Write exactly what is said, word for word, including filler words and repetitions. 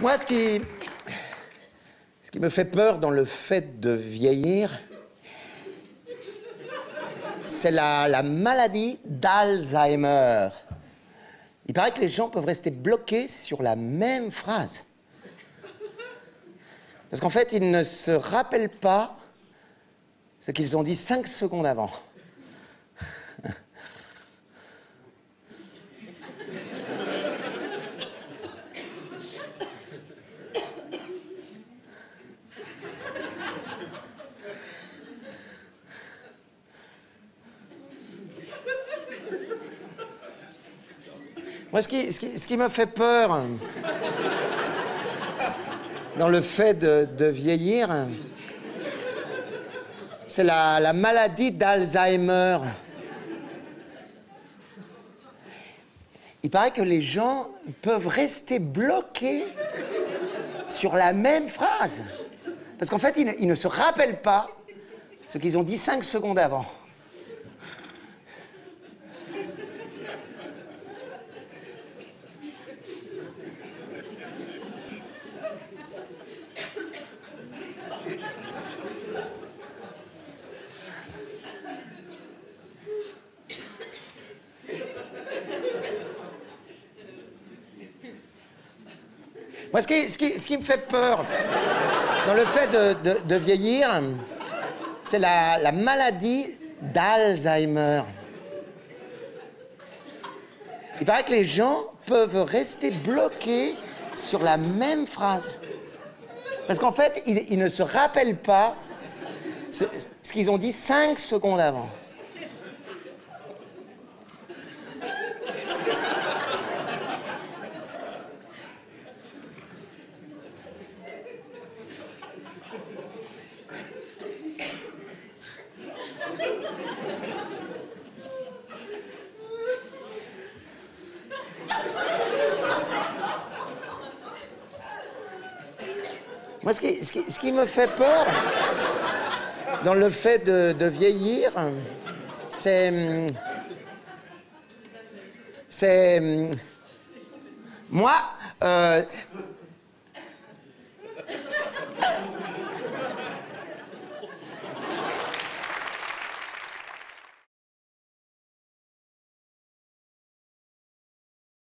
Moi, ce qui, ce qui me fait peur dans le fait de vieillir, c'est la, la maladie d'Alzheimer. Il paraît que les gens peuvent rester bloqués sur la même phrase. Parce qu'en fait, ils ne se rappellent pas ce qu'ils ont dit cinq secondes avant. Moi, ce qui, ce qui, ce qui me fait peur dans le fait de, de vieillir, c'est la, la maladie d'Alzheimer. Il paraît que les gens peuvent rester bloqués sur la même phrase. Parce qu'en fait, ils ne, ils ne se rappellent pas ce qu'ils ont dit cinq secondes avant. Moi, ce qui, ce, qui, ce qui me fait peur dans le fait de, de, de vieillir, c'est la, la maladie d'Alzheimer. Il paraît que les gens peuvent rester bloqués sur la même phrase. Parce qu'en fait, ils, ils ne se rappellent pas ce, ce qu'ils ont dit cinq secondes avant. Moi, ce qui, ce, qui, ce qui me fait peur dans le fait de, de vieillir, c'est... C'est... Moi, euh,